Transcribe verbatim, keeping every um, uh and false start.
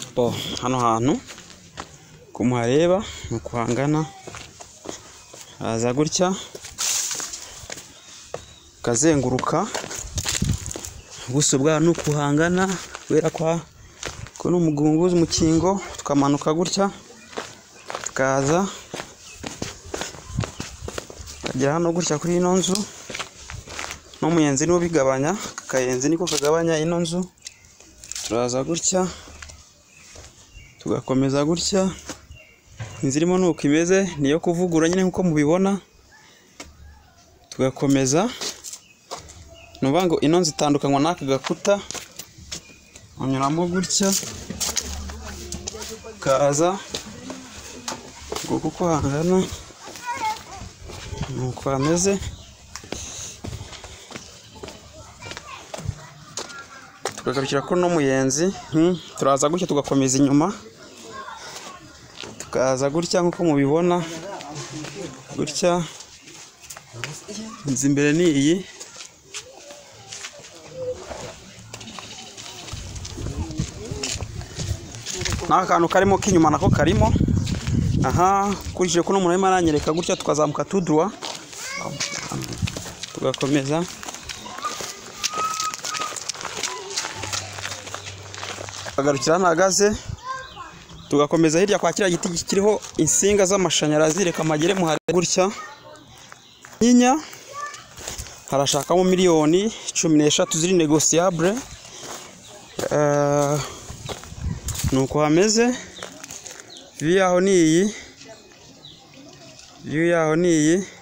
bo hano hantu kumuhareba nukuhangana aza gutya kazenguruka buso bwa nukuhangana wera kwa ko n'umugunguzi umukingo tukamanuka gutya tukaza kajya hano gutya kuri ino nzu no muyenzi niwo bigabanya kayenzi niko kagabanya ino nzu turaza gutya tugakomeza gutya inzirimo nuko imeze niyo kuvugura nyine nkuko mubibona tugakomeza nubango ino nzu itandukanywa n'aka gakuta onyuramo gutya kaza kuko hangana nuko ameze tugagarukira ko no muyenzi turaza gutya tugakomeza inyuma tukaza gutya nkuko mubibona gutya inzu imbere ni iyi n'akantu karimo k'inyuma nako karimo aha kurije ko n'umuntu arimo aranyereka gutya tukazamuka tudwa tugakomeza tukagarukira nagaze tugakomeza hirya kwa kiriya giti kiriho insinga z'amashanyarazi reka magere muhare gutya nyinya harashakamo miliyoni cumi n'eshatu ziri negociable uh, nuko hameze view yaho ni iyi view yaho ni iyi